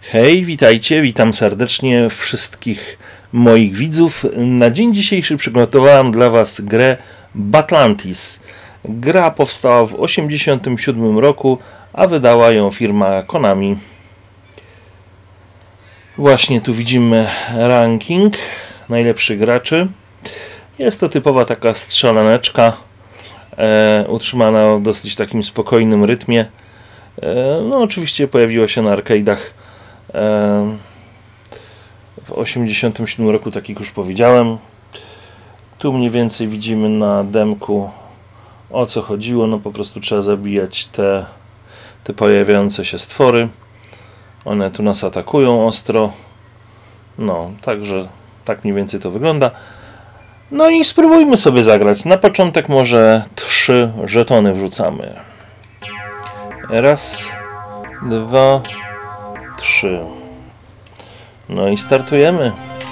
Hej, witajcie, witam serdecznie wszystkich moich widzów. Na dzień dzisiejszy przygotowałem dla Was grę Batlantis. Gra powstała w 1987 roku, a wydała ją firma Konami. Właśnie tu widzimy ranking najlepszych graczy. Jest to typowa taka strzelaneczka, utrzymana w dosyć takim spokojnym rytmie. No oczywiście pojawiła się na arcade'ach w 1987 roku, tak jak już powiedziałem. Tu mniej więcej widzimy na demku, o co chodziło. No po prostu trzeba zabijać te pojawiające się stwory. One tu nas atakują ostro. No, także tak mniej więcej to wygląda. No i spróbujmy sobie zagrać. Na początek może 3 żetony wrzucamy. Raz, 2, 3. No i startujemy.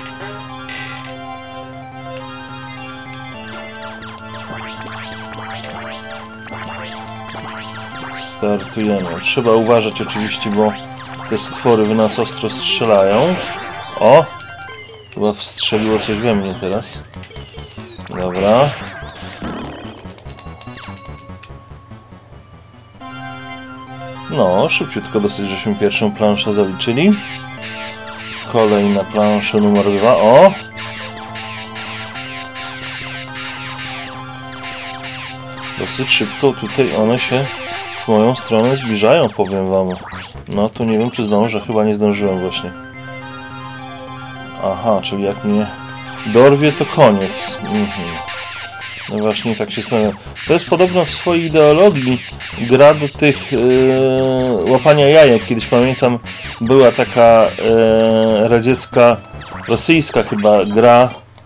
Startujemy. Trzeba uważać oczywiście, bo te stwory w nas ostro strzelają. O! Chyba wstrzeliło coś we mnie teraz. Dobra. No, szybciutko dosyć, żeśmy pierwszą planszę zaliczyli. Kolejna plansza numer 2. O! Dosyć szybko tutaj one się w moją stronę zbliżają, powiem wam. No tu nie wiem, czy zdążę. Chyba nie zdążyłem właśnie. Aha, czyli jak mnie dorwie, to koniec. No właśnie tak się stanowi. To jest podobno w swojej ideologii gra do tych łapania jajek. Kiedyś pamiętam, była taka radziecka, rosyjska chyba gra,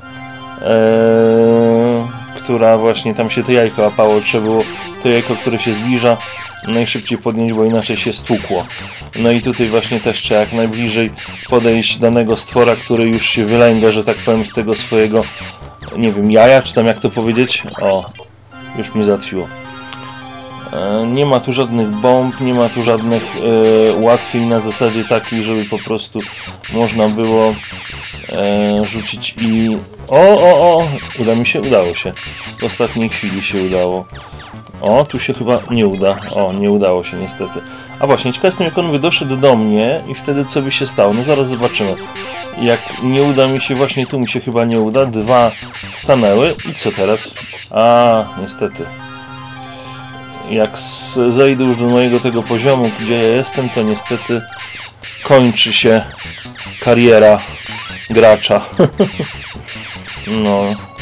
która właśnie tam się to jajko łapało. Trzeba było to jajko, które się zbliża, najszybciej podnieść, bo inaczej się stłukło. No i tutaj właśnie też trzeba jak najbliżej podejść danego stwora, który już się wylęga, że tak powiem, z tego swojego, nie wiem, jaja, czy tam jak to powiedzieć. O, już mnie zatwiło. Nie ma tu żadnych bomb, nie ma tu żadnych ułatwień na zasadzie takiej, żeby po prostu można było rzucić i... O! Udało się. W ostatniej chwili się udało. O, tu się chyba nie uda. O, nie udało się niestety. A właśnie, ciekaw jestem, jak on by doszedł do mnie i wtedy co by się stało. No zaraz zobaczymy. Jak nie uda mi się, właśnie tu mi się chyba nie uda. 2 stanęły. I co teraz? A, niestety. Jak zejdę już do mojego tego poziomu, gdzie ja jestem, to niestety kończy się kariera gracza. No.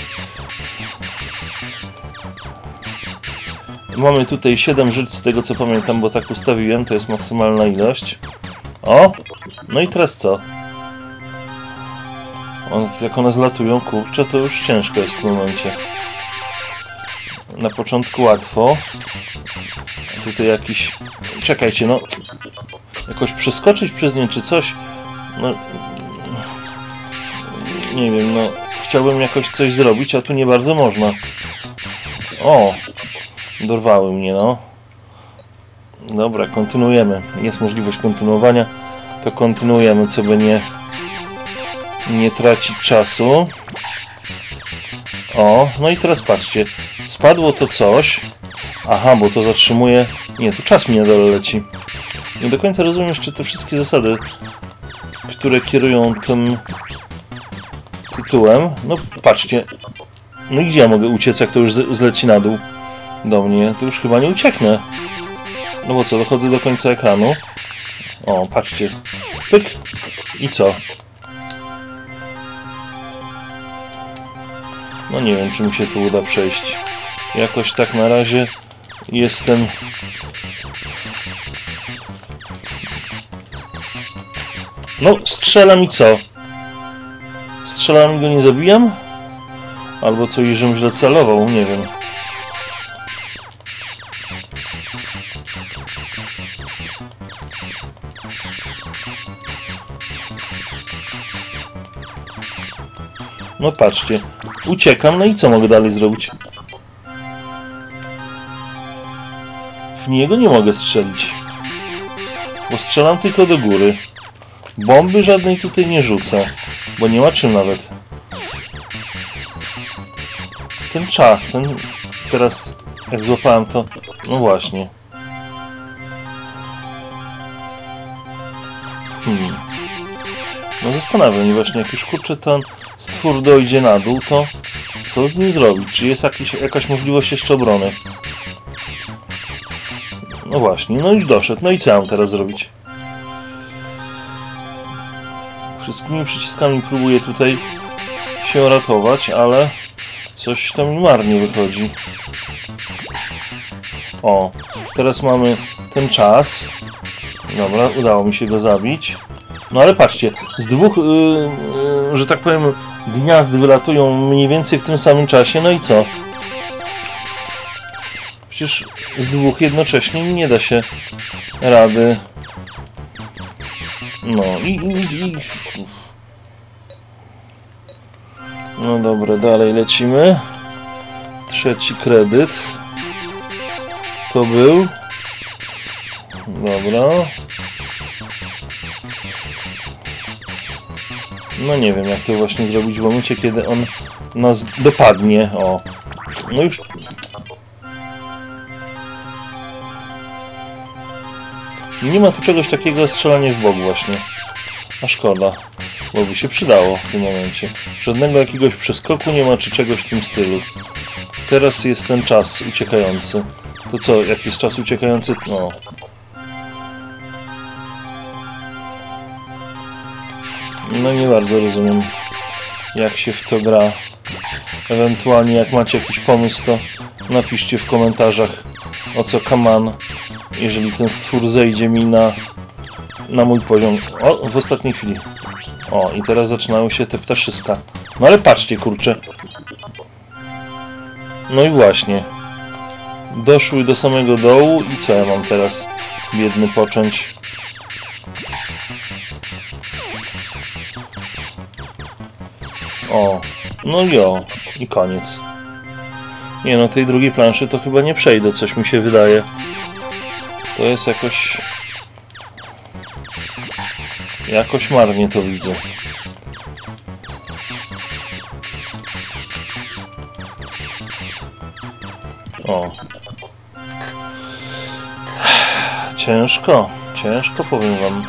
Mamy tutaj 7 żyć, z tego co pamiętam, bo tak ustawiłem, to jest maksymalna ilość. O! No i teraz co? Jak one zlatują, kurczę, to już ciężko jest w tym momencie. Na początku łatwo. Tutaj jakiś... Czekajcie, no... Jakoś przeskoczyć przez nie, czy coś? No... Nie wiem, no... Chciałbym jakoś coś zrobić, a tu nie bardzo można. O! Dorwały mnie, no. Dobra, kontynuujemy. Jest możliwość kontynuowania. To kontynuujemy, co by nie tracić czasu. O, no i teraz patrzcie. Spadło to coś. Aha, bo to zatrzymuje... Nie, tu czas mi na dole leci. Nie do końca rozumiem jeszcze te wszystkie zasady, które kierują tym tytułem. No, patrzcie. No i gdzie ja mogę uciec, jak to już zleci na dół do mnie? To już chyba nie ucieknę. No bo co, dochodzę do końca ekranu. O, patrzcie. Pyk. I co? No nie wiem, czy mi się tu uda przejść. Jakoś tak na razie jestem... No, strzelam i co? Strzelam i go nie zabijam? Albo coś, żebym źle celował, nie wiem. No patrzcie, uciekam, no i co mogę dalej zrobić? W niego nie mogę strzelić. Bo strzelam tylko do góry. Bomby żadnej tutaj nie rzucę, bo nie ma czym nawet. Ten czas, teraz jak złapałem to, no właśnie. No zastanawiam się właśnie, jak już kurczę ten stwór dojdzie na dół, to co z nim zrobić? Czy jest jakaś możliwość jeszcze obrony? No właśnie, no już doszedł. No i co mam teraz zrobić? Wszystkimi przyciskami próbuję tutaj się ratować, ale coś tam mi marnie wychodzi. O, teraz mamy ten czas. Dobra, udało mi się go zabić. No ale patrzcie, z dwóch, że tak powiem, gniazd wylatują mniej więcej w tym samym czasie, no i co? Przecież z dwóch jednocześnie nie da się rady. No no dobra, dalej lecimy. Trzeci kredyt. To był. Dobra. No nie wiem, jak to właśnie zrobić w momencie, kiedy on nas dopadnie. O. No już. Nie ma tu czegoś takiego jak strzelanie w bok właśnie. A szkoda, bo by się przydało w tym momencie. Żadnego jakiegoś przeskoku nie ma, czy czegoś w tym stylu. Teraz jest ten czas uciekający. To co, jak jest czas uciekający? No. No nie bardzo rozumiem, jak się w to gra. Ewentualnie jak macie jakiś pomysł, to napiszcie w komentarzach, o co kaman, jeżeli ten stwór zejdzie mi na mój poziom. O, w ostatniej chwili. O, i teraz zaczynają się te ptaszyska. No ale patrzcie, kurczę. No i właśnie. Doszły do samego dołu i co ja mam teraz, biedny, począć? O, no i koniec. Nie no, tej drugiej planszy to chyba nie przejdę, coś mi się wydaje. To jest jakoś marnie to widzę. O. Ciężko powiem wam.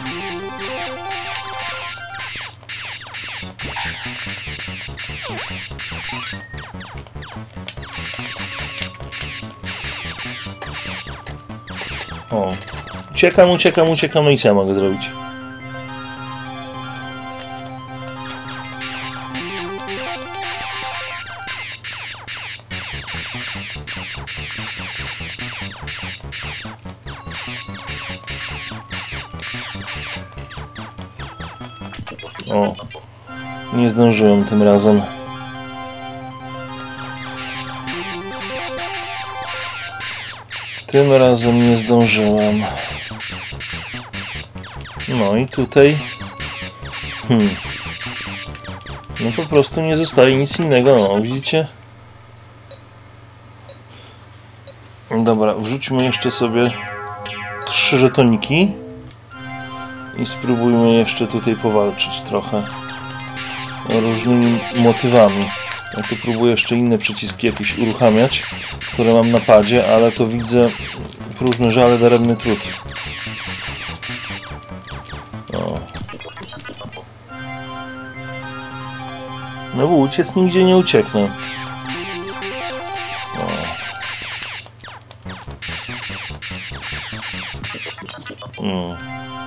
O. Uciekam, no i co ja mogę zrobić? O. Nie zdążyłem tym razem. Tym razem nie zdążyłem. No i tutaj... No po prostu nie zostaje nic innego, no widzicie? Dobra, wrzućmy jeszcze sobie 3 żetoniki. I spróbujmy jeszcze tutaj powalczyć trochę. Różnymi motywami. Ja tu próbuję jeszcze inne przyciski jakieś uruchamiać, które mam na padzie, ale to widzę próżny żale, daremny trud. O. No bo uciec nigdzie nie ucieknę. O.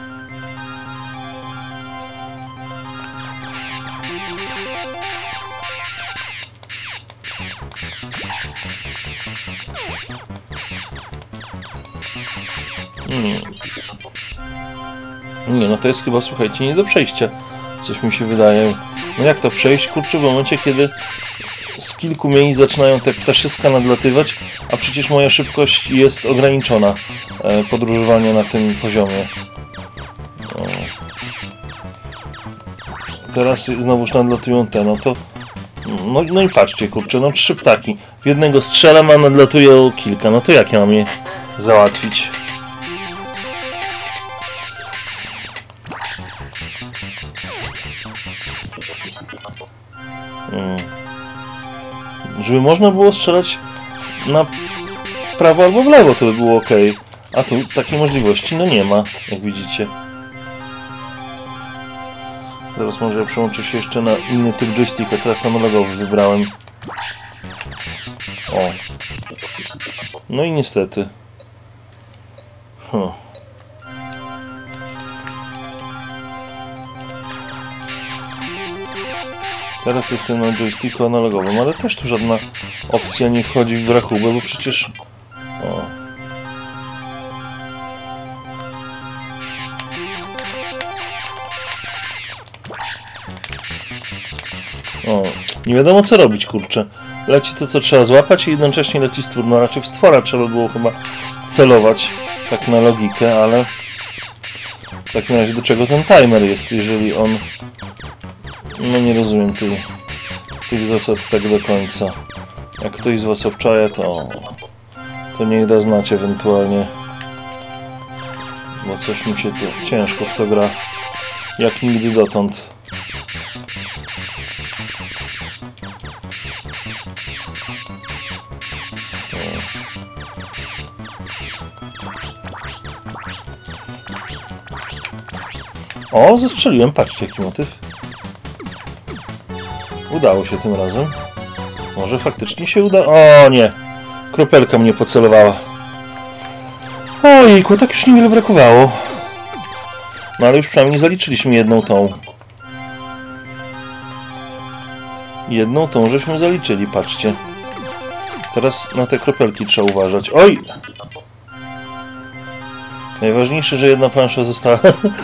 Nie, no to jest chyba, słuchajcie, nie do przejścia. Coś mi się wydaje. No jak to przejść, kurczę, w momencie, kiedy z kilku miejsc zaczynają te ptaszyska nadlatywać, a przecież moja szybkość jest ograniczona podróżowania na tym poziomie. O. Teraz znowuż nadlatują te, no to... No i patrzcie, kurczę, no 3 ptaki. W jednego strzelam, a nadlatuje kilka. No to jak ja mam je załatwić? Żeby można było strzelać w prawo albo w lewo, to by było ok. A tu takiej możliwości no nie ma, jak widzicie. Teraz może ja przełączę się jeszcze na inny typ joysticka, teraz analogowy wybrałem. O. No i niestety. Teraz jestem na joysticku analogowym, ale też tu żadna opcja nie wchodzi w rachubę, bo przecież... O, nie wiadomo co robić, kurczę. Leci to, co trzeba złapać i jednocześnie leci stwór. No raczej w stwora trzeba było chyba celować, tak na logikę, ale... W takim razie do czego ten timer jest, jeżeli on... No nie rozumiem tych zasad tak do końca. Jak ktoś z was obczaja, to niech da znać ewentualnie. Bo coś mi się tu ciężko w to gra, jak nigdy dotąd. O, zestrzeliłem, patrzcie jaki motyw. Udało się tym razem. Może faktycznie się uda... O nie! Kropelka mnie pocelowała. Ojejku, tak już niewiele brakowało. No ale już przynajmniej zaliczyliśmy jedną tą. Jedną tą żeśmy zaliczyli, patrzcie. Teraz na te kropelki trzeba uważać. Oj! Najważniejsze, że jedna plansza została.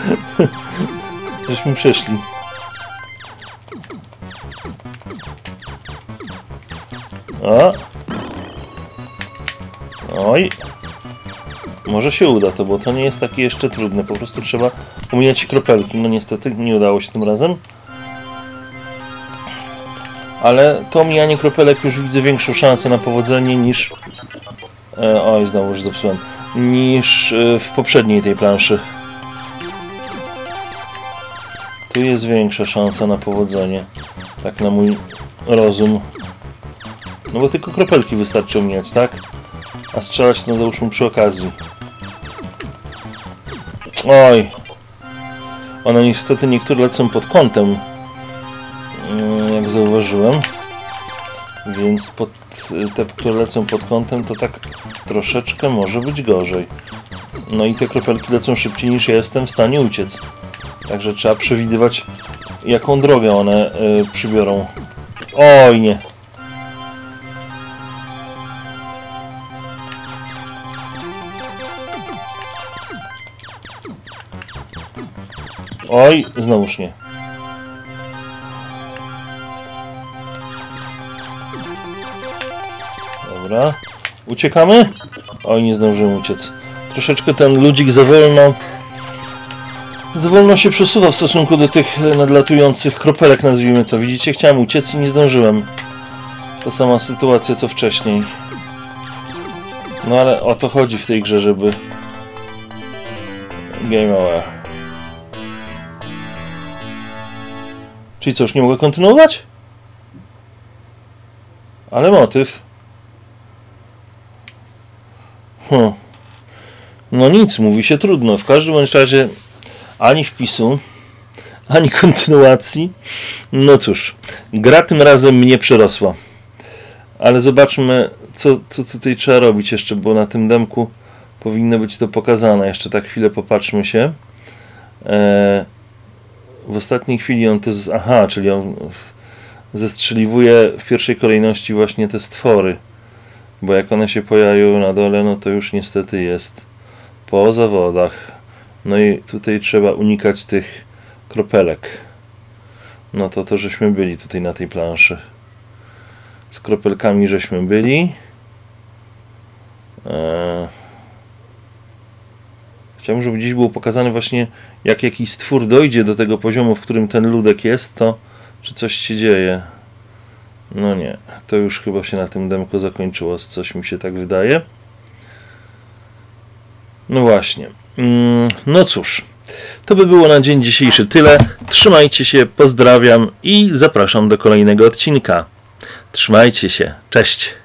Żeśmy przeszli. A. Oj. Może się uda to, bo to nie jest takie jeszcze trudne. Po prostu trzeba omijać kropelki. No niestety nie udało się tym razem. Ale to omijanie kropelek już widzę większą szansę na powodzenie niż... Oj, znowu już zepsułem. Niż w poprzedniej tej planszy. Tu jest większa szansa na powodzenie. Tak na mój rozum. No bo tylko kropelki wystarczy omijać, tak? A strzelać no załóżmy przy okazji. Oj! One niestety niektóre lecą pod kątem. Jak zauważyłem. Więc te, które lecą pod kątem, to tak troszeczkę może być gorzej. No i te kropelki lecą szybciej niż ja jestem w stanie uciec. Także trzeba przewidywać, jaką drogę one przybiorą. Oj, nie. Oj, znowuż nie. Dobra. Uciekamy? Oj, nie zdążyłem uciec. Troszeczkę ten ludzik za wolno się przesuwa w stosunku do tych nadlatujących kropelek, nazwijmy to. Widzicie, chciałem uciec i nie zdążyłem. Ta sama sytuacja co wcześniej. No ale o to chodzi w tej grze, żeby... Game over. Czyli co, już nie mogę kontynuować? Ale motyw. No nic, mówi się trudno. W każdym bądź razie ani wpisu, ani kontynuacji. No cóż, gra tym razem mnie przerosła. Ale zobaczmy, co tutaj trzeba robić jeszcze, bo na tym demku powinno być to pokazane. Jeszcze tak chwilę popatrzmy się. W ostatniej chwili on to... Aha, czyli on zestrzeliwuje w pierwszej kolejności właśnie te stwory. Bo jak one się pojawią na dole, no to już niestety jest po zawodach. No i tutaj trzeba unikać tych kropelek. No to żeśmy byli tutaj na tej planszy. Z kropelkami żeśmy byli. Chciałbym, żeby gdzieś było pokazane właśnie, jak jakiś stwór dojdzie do tego poziomu, w którym ten ludek jest, to czy coś się dzieje. No nie, to już chyba się na tym demku zakończyło, coś mi się tak wydaje. No właśnie. No cóż, To by było na dzień dzisiejszy tyle. Trzymajcie się, pozdrawiam i zapraszam do kolejnego odcinka. Trzymajcie się, cześć!